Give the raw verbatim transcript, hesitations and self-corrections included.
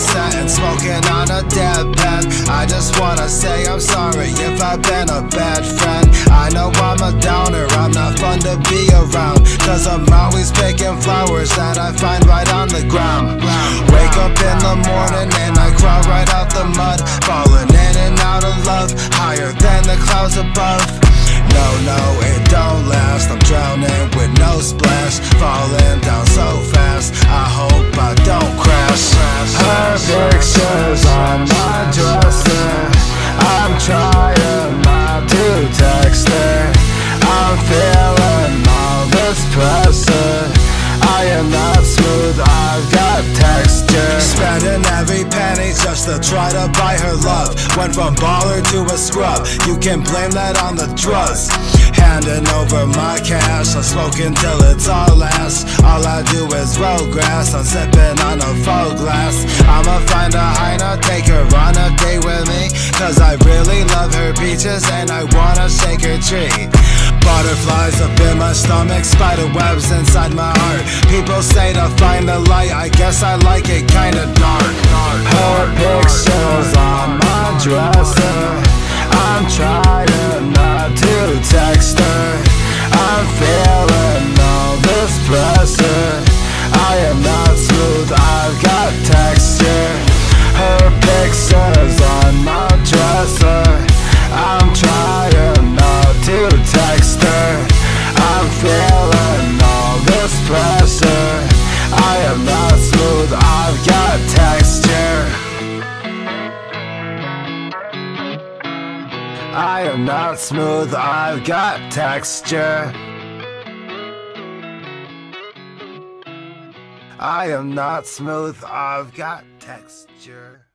set and smoking on a dead pen. I just wanna say I'm sorry if I've been a bad friend. I know I'm a downer, I'm not fun to be around, cause I'm always picking flowers that I find right on the ground. Wake up in the morning and I crawl right out the mud, falling in and out of love, higher than the clouds above. No, no, it don't last, I'm drowning with no splash, falling down so fast, I hope I don't crash. Her pictures on my dresser, I'm trying not to text her. I'm feeling all this pressure, I am not smooth, I've got texture. Spending every penny just to try to buy her love. Went from baller to a scrub, you can blame that on the drugs. Handing over my cash, I'm smoking till it's all last. All I do is roll grass, I'm sipping on a full glass. I'ma find a hyena, take her on a date with me, cause I really love her peaches and I wanna shake her tree. Butterflies up in my stomach, spider webs inside my heart. People say to find the light, I guess I like it kinda dark. Her pictures on my dresser, I'm trying not to text her. I'm feeling all this pressure, I am not smooth, I've got texture. Her pictures on my dresser, I'm trying not to text her. I'm feeling all this pressure, I am not smooth, I've got texture. I am not smooth, I've got texture. I am not smooth, I've got texture.